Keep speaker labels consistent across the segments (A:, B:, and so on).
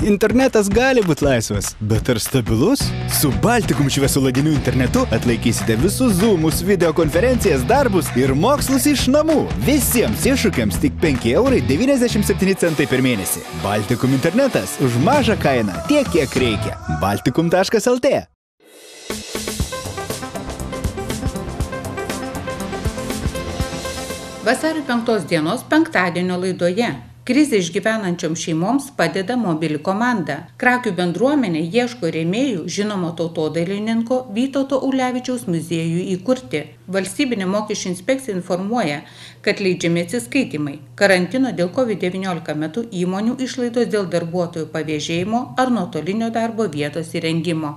A: Internetas gali būti laisvas, bet ar stabilus? Su Baltikum šviesuladiniu internetu atlaikysite visus zoomus, videokonferencijas, darbus ir mokslus iš namų. Visiems iššūkiams tik 5,97 € per mėnesį. Baltikum internetas už mažą kainą tiek, kiek reikia. Baltikum.lt.
B: Vasario 5 dienos penktadienio laidoje. Krizę išgyvenančioms šeimoms padeda mobili komanda. Krakių bendruomenė ieško rėmėjų žinomo tautodailininko Vytauto Ulevičiaus muziejui įkurti. Valstybinė mokesčių inspekcija informuoja, kad leidžiami atsiskaitimai. Karantino dėl COVID-19 metu įmonių išlaidos dėl darbuotojų pavėžėjimo ar nuotolinio darbo vietos įrengimo.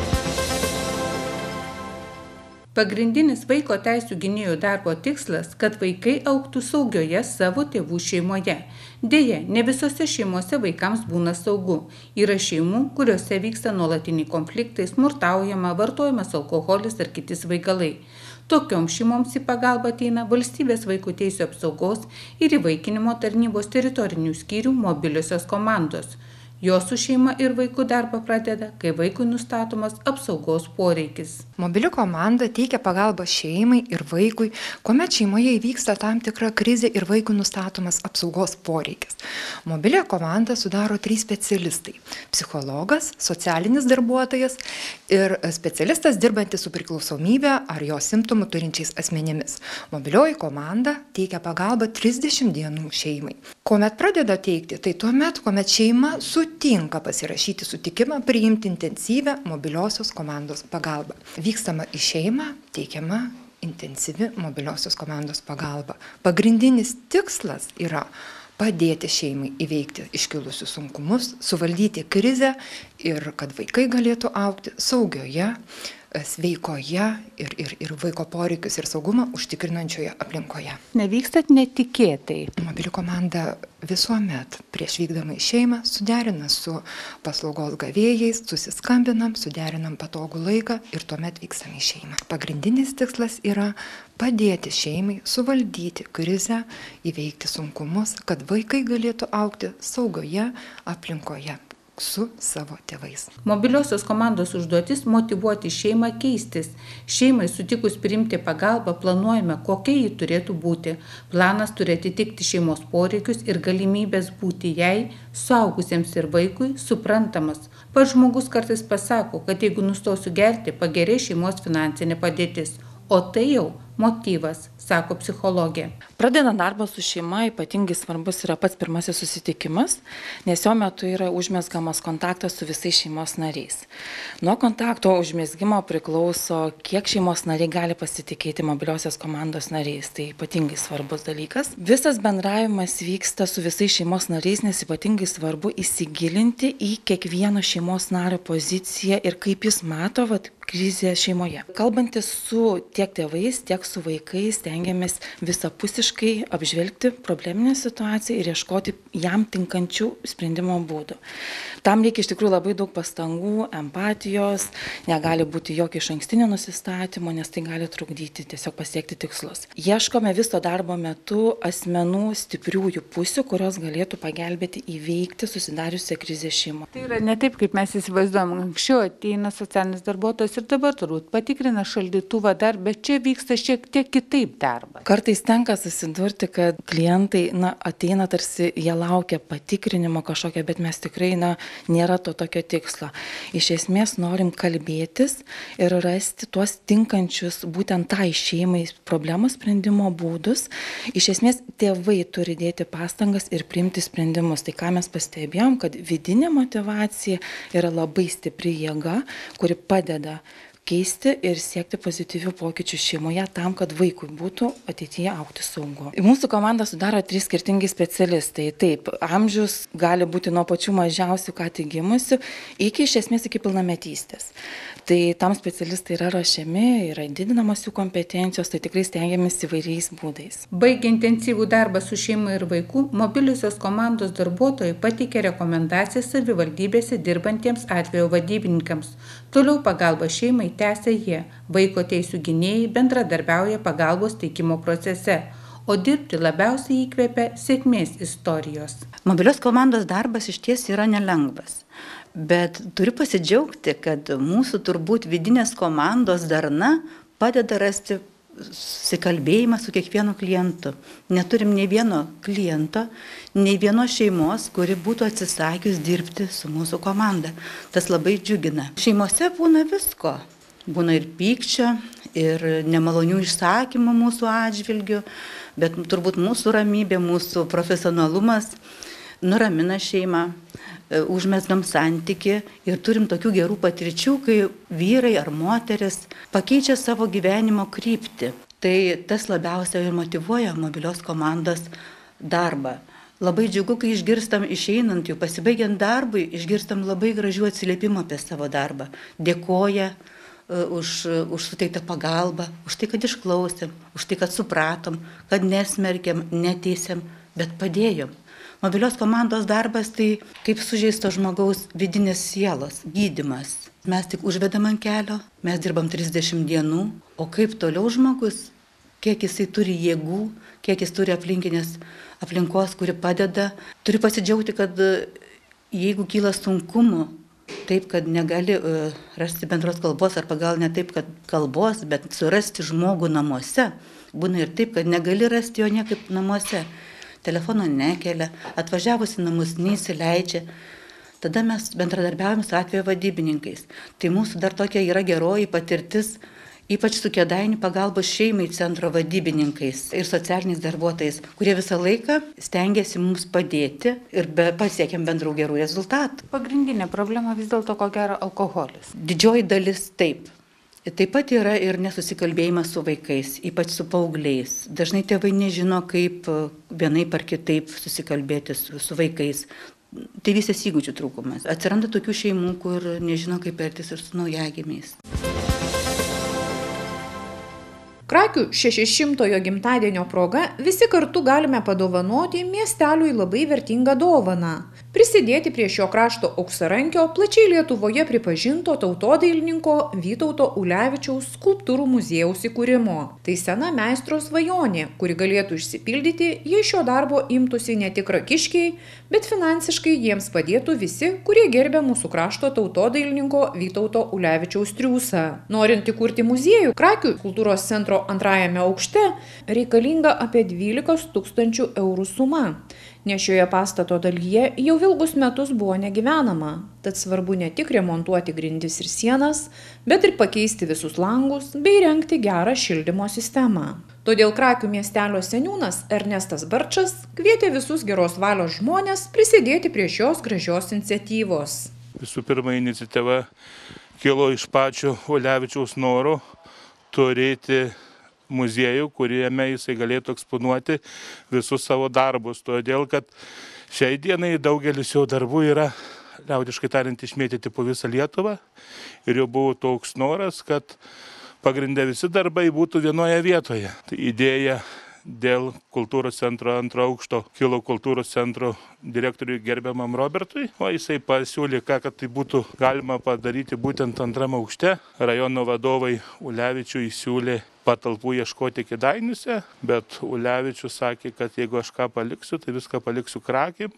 B: Pagrindinis vaiko teisių gynėjų darbo tikslas, kad vaikai augtų saugioje savo tėvų šeimoje. Deja, ne visose šeimose vaikams būna saugu. Yra šeimų, kuriuose vyksta nuolatiniai konfliktai, smurtaujama, vartojamas alkoholis ar kiti svaigalai. Tokioms šeimoms į pagalbą ateina Valstybės vaikų teisių apsaugos ir įvaikinimo tarnybos teritorinių skyrių mobiliosios komandos. Jos su šeima ir vaikų darbą pradeda, kai vaikui nustatomas apsaugos poreikis.
C: Mobili komanda teikia pagalbą šeimai ir vaikui, kuomet šeimoje įvyksta tam tikra krizė ir vaikui nustatomas apsaugos poreikis. Mobilią komandą sudaro 3 specialistai – psichologas, socialinis darbuotojas ir specialistas dirbantis su priklausomybė ar jo simptomų turinčiais asmenimis. Mobilioji komanda teikia pagalbą 30 dienų šeimai. Kuomet pradeda teikti, tai tuomet, kuomet šeima sutinka pasirašyti sutikimą priimti intensyvę mobiliosios komandos pagalbą. Vykstama į šeimą, teikiama intensyvi mobiliosios komandos pagalba. Pagrindinis tikslas yra padėti šeimai įveikti iškilusius sunkumus, suvaldyti krizę ir kad vaikai galėtų augti saugioje, sveikoje ir vaiko poreikius ir saugumą užtikrinančioje aplinkoje.
B: Nevykstat netikėtai.
C: Mobili komanda visuomet prieš vykdama į šeimą suderina su paslaugos gavėjais, susiskambinam, suderinam patogų laiką ir tuomet vykstam į šeimą. Pagrindinis tikslas yra padėti šeimai suvaldyti krizę, įveikti sunkumus, kad vaikai galėtų augti saugioje aplinkoje su savo tėvais.
B: Mobiliosios komandos užduotis motyvuoti šeimą keistis. Šeimai sutikus priimti pagalbą planuojame, kokia ji turėtų būti. Planas turi atitikti šeimos poreikius ir galimybės būti jai, suaugusiems ir vaikui, suprantamas. Pats žmogus kartais pasako, kad jeigu nustosiu gerti, pagerės šeimos finansinė padėtis. O tai jau motyvas, sako psichologė.
D: Pradedant darbą su šeima ypatingai svarbus yra pats pirmasis susitikimas, nes jo metu yra užmezgamas kontaktas su visais šeimos nariais. Nuo kontakto užmezgimo priklauso, kiek šeimos nariai gali pasitikėti mobiliosios komandos nariais. Tai ypatingai svarbus dalykas. Visas bendravimas vyksta su visais šeimos nariais, nes ypatingai svarbu įsigilinti į kiekvieno šeimos nario poziciją ir kaip jis mato krizę šeimoje. Kalbantis su tiek tėvais, tiek su vaikais, stengiamės visapusiškai apžvelgti probleminę situaciją ir ieškoti jam tinkančių sprendimo būdų. Tam reikia iš tikrųjų labai daug pastangų, empatijos, negali būti jokio išankstinio nusistatymo, nes tai gali trukdyti tiesiog pasiekti tikslus. Ieškome viso darbo metu asmenų stipriųjų pusių, kurios galėtų pagelbėti įveikti susidariusią krizę šeimą.
B: Tai yra ne taip, kaip mes įsivaizduojam. Anksčiau ateina socialinis darbuotojas ir dabar turbūt patikrina šaldytuvą dar, bet čia vyksta šiek tiek kitaip darbas.
D: Kartais tenka susidurti, kad klientai ateina tarsi jie laukia patikrinimo kažkokio, bet mes tikrai nėra to tokio tikslo. Iš esmės norim kalbėtis ir rasti tuos tinkančius būtent tai šeimai problemos sprendimo būdus. Iš esmės tėvai turi dėti pastangas ir priimti sprendimus. Tai ką mes pastebėjom, kad vidinė motyvacija yra labai stipri jėga, kuri padeda keisti ir siekti pozityvių pokyčių šeimoje tam, kad vaikui būtų ateityje augti saugu. Mūsų komandą sudaro 3 skirtingi specialistai. Taip, amžius gali būti nuo pačių mažiausių ką tik gimusių iki iš esmės iki pilnametystės. Tai tam specialistai yra ruošiami, yra didinamos jų kompetencijos, tai tikrai stengiamės įvairiais būdais.
B: Baigia intensyvų darbą su šeima ir vaiku, mobiliosios komandos darbuotojai pateikė rekomendacijas savivaldybėse dirbantiems atvejo vadybininkams. Toliau pagalba šeimai tęsia jie. Vaiko teisių gynėjai bendradarbiauja pagalbos teikimo procese. o dirbti labiausiai įkvepia sėkmės istorijos.
E: Mobilios komandos darbas išties yra nelengvas, bet turiu pasidžiaugti, kad mūsų turbūt vidinės komandos darna padeda rasti susikalbėjimą su kiekvienu klientu. Neturim nei vieno kliento, nei vienos šeimos, kuri būtų atsisakius dirbti su mūsų komanda. Tas labai džiugina. Šeimose būna visko. Būna ir pykčio, ir nemalonių išsakymų mūsų atžvilgių, bet turbūt mūsų ramybė, mūsų profesionalumas nuramina šeimą, užmesgam santyki ir turim tokių gerų patirčių, kai vyrai ar moteris pakeičia savo gyvenimo kryptį. Tai tas labiausiai ir motyvuoja mobilios komandos darbą. Labai džiugu, kai išgirstam išeinant jų, pasibaigiant darbui, išgirstam labai gražių atsiliepimų apie savo darbą. Dėkoja už suteiktą pagalbą, už tai, kad išklausėm, už tai, kad supratom, kad nesmerkėm, neteisėm, bet padėjom. Mobilios komandos darbas tai kaip sužeisto žmogaus vidinės sielos gydymas. Mes tik užvedam ant kelio, mes dirbam 30 dienų, o kaip toliau žmogus, kiek jisai turi jėgų, kiek jis turi aplinkos, kuri padeda. Turi pasidžiaugti, kad jeigu kyla sunkumų, taip, kad negali rasti bendros kalbos, arba gal ne taip, kad kalbos, bet surasti žmogų namuose. Būna ir taip, kad negali rasti jo niekaip namuose. Telefono nekelia, atvažiavus į namus neįsileidžia. Tada mes bendradarbiaujam su atvejo vadybininkais. Tai mūsų dar tokia yra geroji patirtis, ypač su Kėdainių pagalbos šeimai centro vadybininkais ir socialiniais darbuotojais, kurie visą laiką stengiasi mums padėti ir pasiekėm bendrų gerų rezultatų.
B: Pagrindinė problema vis dėlto ko gero alkoholis.
E: Didžioji dalis taip. Taip pat yra ir nesusikalbėjimas su vaikais, ypač su paaugliais. Dažnai tėvai nežino, kaip vienaip ar kitaip susikalbėti su vaikais. Tai visas įgūdžių trūkumas. Atsiranda tokių šeimų, kur nežino, kaip elgtis ir su naujagimiais.
F: Krakių 600-ojo gimtadienio proga visi kartu galime padovanoti miesteliui labai vertingą dovaną. Prisidėti prie šio krašto auksarankio plačiai Lietuvoje pripažinto tautodailininko Vytauto Ulevičiaus skulptūrų muziejaus įkūrimo. Tai sena meistro svajonė, kuri galėtų išsipildyti, jei šio darbo imtųsi ne tik rakiškiai, bet finansiškai jiems padėtų visi, kurie gerbia mūsų krašto tautodailininko Vytauto Ulevičiaus triūsą. Norint įkurti muziejų, Krakių kultūros centro antrajame aukšte reikalinga apie 12 000 eurų suma, nes šioje pastato dalyje jau ilgus metus buvo negyvenama, tad svarbu ne tik remontuoti grindis ir sienas, bet ir pakeisti visus langus bei rengti gerą šildymo sistemą. Todėl Krakių miestelio seniūnas Ernestas Barčas kvietė visus geros valios žmonės prisidėti prie šios gražios iniciatyvos.
G: Visų pirma, iniciatyva kilo iš pačio Ulevičiaus noro turėti muziejų, kuriame jisai galėtų eksponuoti visus savo darbus. Todėl, kad šiai dienai daugelis jo darbų yra, liaudiškai tariant, išmėtyti po visą Lietuvą. Ir jau buvo toks noras, kad pagrindė visi darbai būtų vienoje vietoje. Tai idėja dėl kultūros centro antro aukšto kilo kultūros centro direktoriui gerbiamam Robertui, o jisai pasiūlė, kad tai būtų galima padaryti būtent antram aukšte. Rajono vadovai Ulevičiui siūlė patalpų ieškoti Kėdainiuose, bet Ulevičius sakė, kad jeigu aš ką paliksiu, tai viską paliksiu Krakim.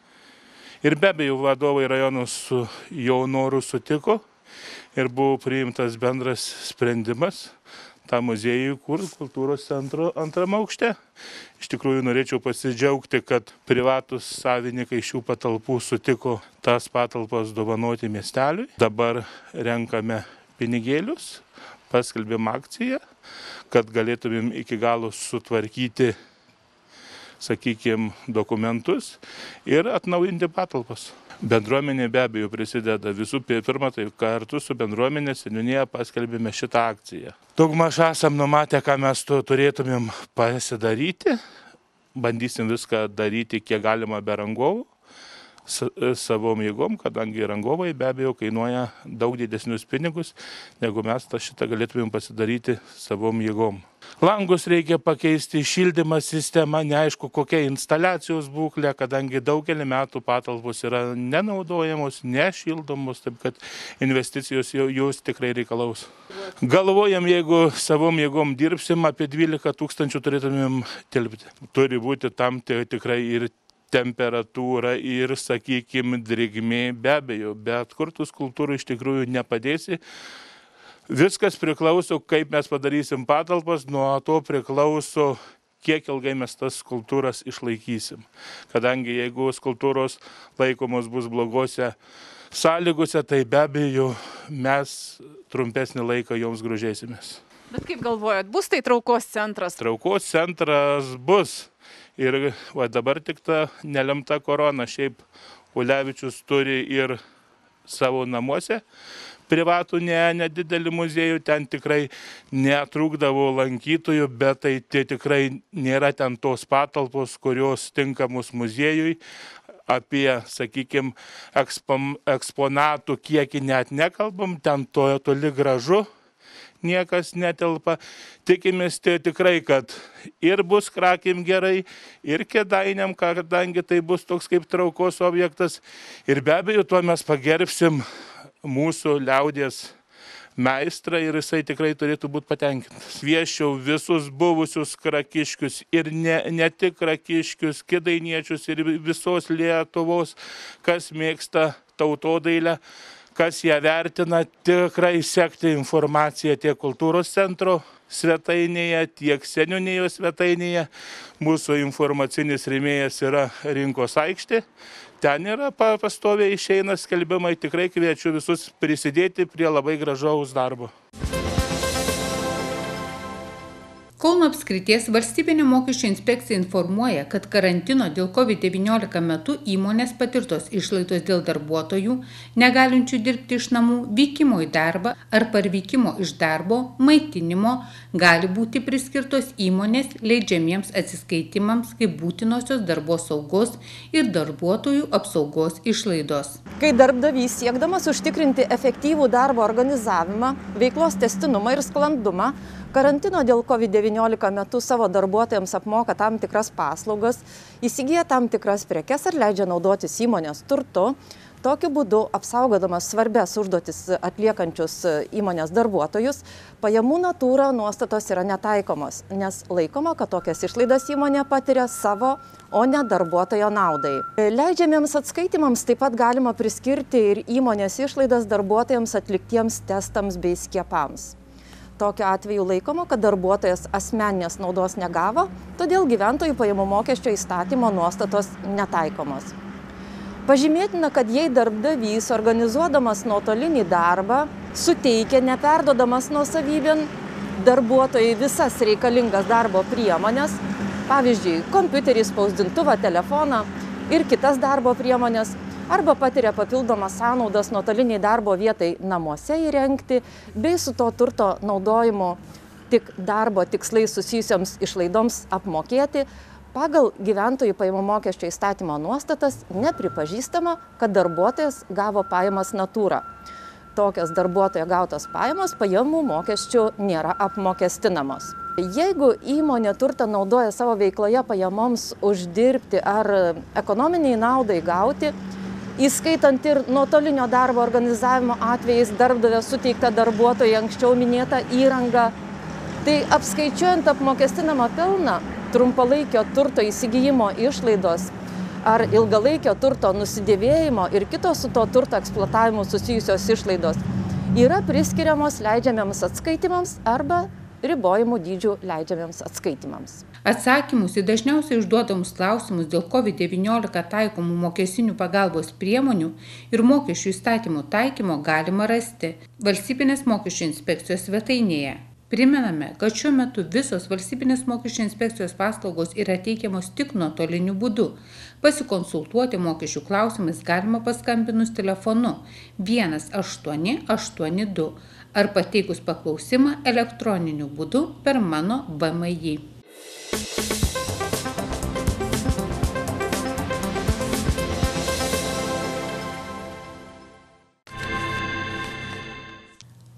G: Ir be abejo vadovai rajono su jo noru sutiko ir buvo priimtas bendras sprendimas tą muziejų kur kultūros centro antram aukšte. Iš tikrųjų norėčiau pasidžiaugti, kad privatus savininkai šių patalpų sutiko tas patalpas dovanoti miesteliui. Dabar renkame pinigėlius, paskelbėm akciją, kad galėtumėm iki galo sutvarkyti, sakykime, dokumentus ir atnaujinti patalpas. Bendruomenė be abejo prisideda. Visų pirma, tai kartu su bendruomenė seniūnija paskelbėme šitą akciją. Daugmaž esam numatę, ką mes turėtumėm pasidaryti. Bandysim viską daryti kiek galima be rangovų. savom jėgom, kadangi rangovai be abejo kainuoja daug didesnius pinigus, negu mes šitą galėtumėm pasidaryti savom jėgom. Langus reikia pakeisti, šildymo sistema, neaišku kokia instaliacijos būklė, kadangi daugelį metų patalpos yra nenaudojamos, nešildomos, taip kad investicijos jos tikrai reikalaus. Galvojam, jeigu savom jėgom dirbsim, apie 12 000 turėtumėm tilpti. Turi būti tam tikrai ir temperatūra ir, sakykime, drėgmė, be abejo, bet kur tų skulptūrų iš tikrųjų nepadėsi. Viskas priklauso, kaip mes padarysim patalpas, nuo to priklauso, kiek ilgai mes tas skulptūras išlaikysim. Kadangi jeigu skulptūros laikomos bus blogose sąlygose, tai be abejo mes trumpesnį laiką joms grožėsimės.
H: Bet kaip galvojat, bus tai traukos centras?
G: Traukos centras bus. Ir dabar tik ta nelemta korona. Šiaip Ulevičius turi ir savo namuose privatų nedidelį muziejų, ten tikrai netrūkdavo lankytojų, bet tai tikrai nėra ten tos patalpos, kurios tinkamos muziejui. Apie, sakykime, eksponatų kiekį net nekalbam, ten toli gražu niekas netelpa. Tikimės tikrai, kad ir bus Krakim gerai, ir Kėdainiam, kadangi tai bus toks kaip traukos objektas. Ir be abejo, tuo mes pagerbsim mūsų liaudies meistrą ir jisai tikrai turėtų būti patenkintas. Kviesčiau visus buvusius krakiškius ir ne tik krakiškius, kėdainiečius ir visos Lietuvos, kas mėgsta tautodailę, kas ją vertina, tikrai sekti informaciją tiek kultūros centro svetainėje, tiek seniūnijos svetainėje. Mūsų informacinis rėmėjas yra Rinkos aikštė. Ten yra pastoviai išeina skelbimai, tikrai kviečiu visus prisidėti prie labai gražaus darbo.
B: Kauno apskrities valstybinė mokesčių inspekcija informuoja, kad karantino dėl COVID-19 metu įmonės patirtos išlaidos dėl darbuotojų, negalinčių dirbti iš namų, vykimo į darbą ar parvykimo iš darbo, maitinimo gali būti priskirtos įmonės leidžiamiems atsiskaitimams kaip būtinosios darbo saugos ir darbuotojų apsaugos išlaidos.
H: Kai darbdavys siekdamas užtikrinti efektyvų darbo organizavimą, veiklos tęstinumą ir sklandumą, karantino dėl COVID-19 metu savo darbuotojams apmoka tam tikras paslaugas, įsigyja tam tikras prekes ar leidžia naudotis įmonės turtu, tokiu būdu apsaugodamas svarbias užduotis atliekančius įmonės darbuotojus, pajamų natūra nuostatos yra netaikomos, nes laikoma, kad tokias išlaidas įmonė patiria savo, o ne darbuotojo naudai. Leidžiamiems atskaitimams taip pat galima priskirti ir įmonės išlaidas darbuotojams atliktiems testams bei skiepams. Tokiu atveju laikoma, kad darbuotojas asmeninės naudos negavo, todėl gyventojų pajamų mokesčio įstatymo nuostatos netaikomos. Pažymėtina, kad jei darbdavys organizuodamas nuotolinį darbą suteikia neperduodamas nuosavybėn darbuotojai visas reikalingas darbo priemonės, pavyzdžiui, kompiuterį, spausdintuvą, telefoną ir kitas darbo priemonės, arba patiria papildomas sąnaudas nuotoliniai darbo vietai namuose įrengti, bei su to turto naudojimu tik darbo tikslais susijusioms išlaidoms apmokėti, pagal gyventojų pajamų mokesčio įstatymo nuostatas nepripažįstama, kad darbuotojas gavo pajamas natūra. Tokios darbuotojo gautos pajamos pajamų mokesčių nėra apmokestinamos. Jeigu įmonė turtą naudoja savo veikloje pajamoms uždirbti ar ekonominiai naudai gauti, įskaitant ir nuotolinio darbo organizavimo atvejais darbdavio suteiktą darbuotojui anksčiau minėtą įrangą, tai apskaičiuojant apmokestinamą pelną, trumpalaikio turto įsigijimo išlaidos ar ilgalaikio turto nusidėvėjimo ir kitos su to turto eksploatavimu susijusios išlaidos yra priskiriamos leidžiamiems atskaitimams arba ribojimų dydžių leidžiamiems atskaitimams.
B: Atsakymus į dažniausiai užduodamus klausimus dėl COVID-19 taikomų mokestinių pagalbos priemonių ir mokesčių įstatymų taikymo galima rasti Valstybinės mokesčių inspekcijos svetainėje. Primename, kad šiuo metu visos Valstybinės mokesčių inspekcijos paslaugos yra teikiamos tik nuotoliniu būdu. Pasikonsultuoti mokesčių klausimais galima paskambinus telefonu 1882 ar pateikus paklausimą elektroniniu būdu per Mano VMI.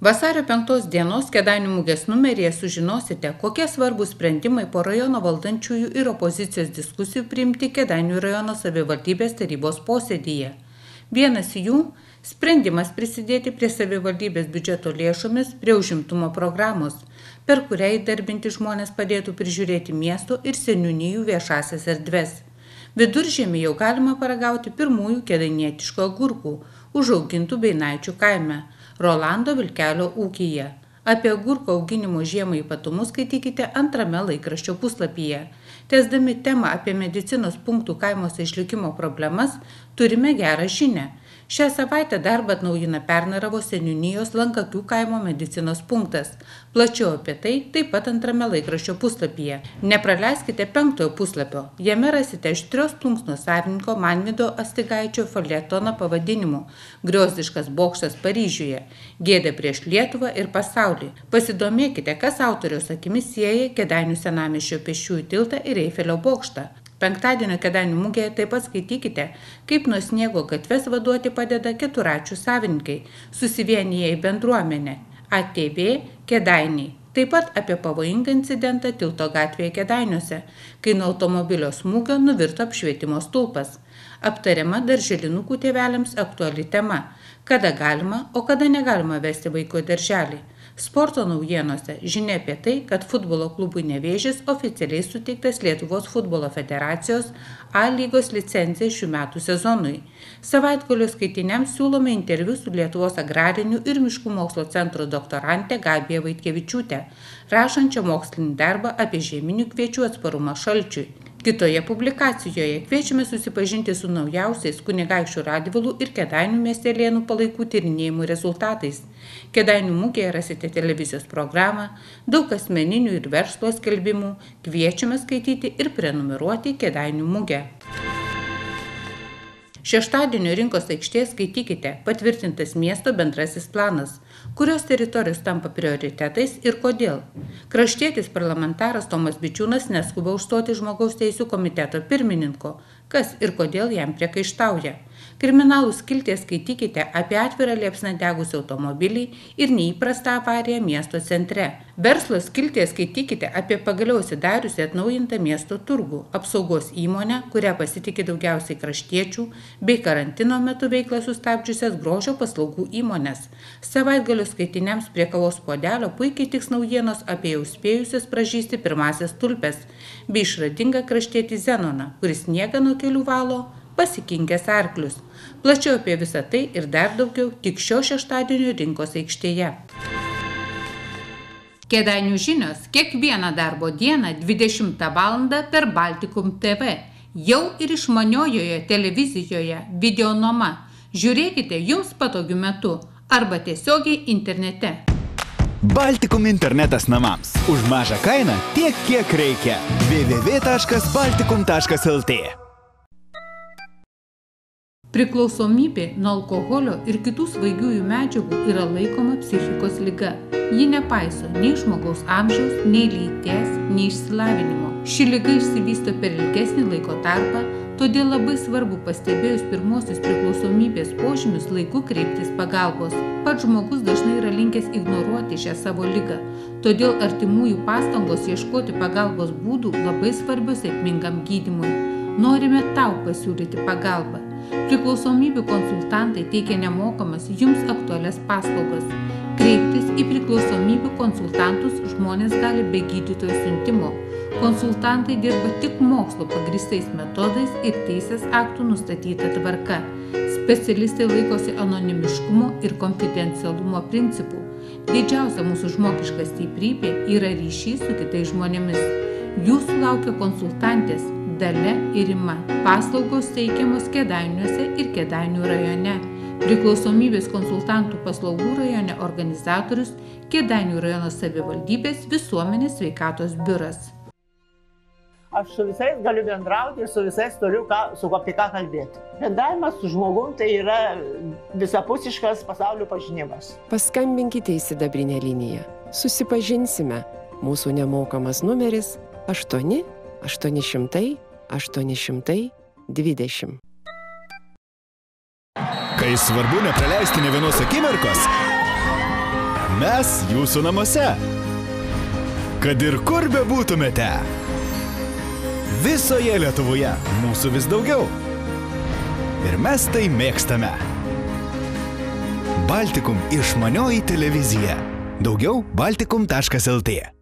B: Vasario 5 dienos Kėdainių mugės numeryje sužinosite, kokie svarbus sprendimai po rajono valdančiųjų ir opozicijos diskusijų priimti Kėdainių rajono savivaldybės tarybos posėdyje. Vienas jų – sprendimas prisidėti prie savivaldybės biudžeto lėšomis prie užimtumo programos, per kurią įdarbinti žmonės padėtų prižiūrėti miesto ir seniūnijų viešasias erdves. Viduržiemį jau galima paragauti pirmųjų kėdainietiškų agurkų, užaugintų Beinaičių kaime, Rolando Vilkelio ūkyje. Apie agurko auginimo žiemą ypatumus skaitykite antrame laikraščio puslapyje. Tęsdami temą apie medicinos punktų kaimuose išlikimo problemas, turime gerą žinią. Šią savaitę darbą atnaujina Pernaravos seniūnijos Lankakių kaimo medicinos punktas. Plačiau apie tai taip pat antrame laikraščio puslapyje. Nepraleiskite 5 puslapio. Jame rasite aštrios plunksnos savininko Manvydo Astigaičio feljetoną pavadinimu "Griozdiškas bokštas Paryžiuje. Gėda prieš Lietuvą ir pasaulį". Pasidomėkite, kas autoriaus akimis sieja Kėdainių senamiesčio pėsčiųjų tiltą ir Eifelio bokštą. Penktadienio Kėdainių mugėje taip pat skaitykite, kaip nuo sniego gatves vaduoti padeda keturračių savininkai, susivienyje į bendruomenę ATV Kėdainiai. Taip pat apie pavojingą incidentą Tilto gatvėje Kėdainiuose, kai nuo automobilio smūgio nuvirto apšvietimo stulpas. Aptariama darželinukų tėveliams aktuali tema, kada galima, o kada negalima vesti vaiko į darželį. Sporto naujienose žinia apie tai, kad futbolo klubui Nevėžis oficialiai suteiktas Lietuvos futbolo federacijos A lygos licencija šių metų sezonui. Savaitgalio skaitiniams siūlome interviu su Lietuvos agrarinių ir miškų mokslo centro doktorante Gabija Vaitkevičiūtė, rašančia mokslinį darbą apie žieminių kviečių atsparumą šalčiui. Kitoje publikacijoje kviečiame susipažinti su naujausiais Kunigaikščių Radvilų ir Kėdainių miestelėnų palaikų tyrinėjimų rezultatais. Kėdainių mugėje rasite televizijos programą, daug asmeninių ir verslo skelbimų, kviečiame skaityti ir prenumeruoti Kėdainių mugę. Šeštadienio rinkos aikštėje skaitykite patvirtintas miesto bendrasis planas, kurios teritorijos tampa prioritetais ir kodėl. Kraštietis parlamentaras Tomas Bičiūnas neskuba užstoti žmogaus teisių komiteto pirmininko, kas ir kodėl jam priekaištauja. Kriminalų skiltyje skaitykite apie atvirą liepsną degusį automobilį ir neįprastą avariją miesto centre. Verslo skiltyje skaitykite apie pagaliau atsidariusią atnaujintą miesto turgų, apsaugos įmonę, kurią pasitikė daugiausiai kraštiečių, bei karantino metu veiklą sustabdžiusias grožio paslaugų įmonės. Savaitgalio skaitiniams prie kavos puodelio puikiai tiks naujienos apie jau spėjusias pražysti pirmasias tulpes, bei išradingą kraštietį Zenoną, kuris sniegą nuo kelių valo, pasikinkęs arklius. Plačiau apie visą tai ir dar daugiau tik šio šeštadienio rinkos aikštėje. Kėdainių žinios kiekvieną darbo dieną 20 val. Per Baltikum TV. Jau ir išmaniojoje televizijoje videonoma. Žiūrėkite jums patogiu metu arba tiesiogiai internete.
A: Baltikum internetas namams. Už mažą kainą tiek, kiek reikia. www.baltikum.lt.
B: Priklausomybė nuo alkoholio ir kitų svaigiųjų medžiagų yra laikoma psichikos liga. Ji nepaiso nei žmogaus amžiaus, nei lyties, nei išsilavinimo. Ši liga išsivysto per ilgesnį laiko tarpą, todėl labai svarbu pastebėjus pirmosius priklausomybės požymius laiku kreiptis pagalbos. Pats žmogus dažnai yra linkęs ignoruoti šią savo ligą, todėl artimųjų pastangos ieškoti pagalbos būdų labai svarbios sėkmingam gydymui. Norime tau pasiūlyti pagalbą. Priklausomybių konsultantai teikia nemokamas jums aktualias paslaugas. Kreiptis į priklausomybių konsultantus žmonės gali be gydytojo siuntimo. Konsultantai dirba tik mokslo pagrįstais metodais ir teisės aktų nustatyta tvarka. Specialistai laikosi anonimiškumo ir konfidencialumo principų. Didžiausia mūsų žmogiška stiprybė yra ryšys su kitais žmonėmis. Jūsų laukia konsultantės Dalia ir Rima. Paslaugos teikiamos Kėdainiuose ir Kėdainių rajone. Priklausomybės konsultantų paslaugų rajone organizatorius Kėdainių rajono savivaldybės visuomenės sveikatos biuras.
I: Aš su visais galiu bendrauti ir su visais turiu apie ką kalbėti. Bendravimas su žmogum tai yra visapusiškas pasaulio pažinimas.
J: Paskambinkite į sidabrinę liniją. Susipažinsime. Mūsų nemokamas numeris 8 800 820.
A: Kai svarbu nepraleisti nė vienos akimirkos, Mes jūsų namuose. Kad ir kur bebūtumėte. Visoje Lietuvoje mūsų vis daugiau. Ir mes tai mėgstame. Baltikum išmanioji televizija. Daugiau baltikum.lt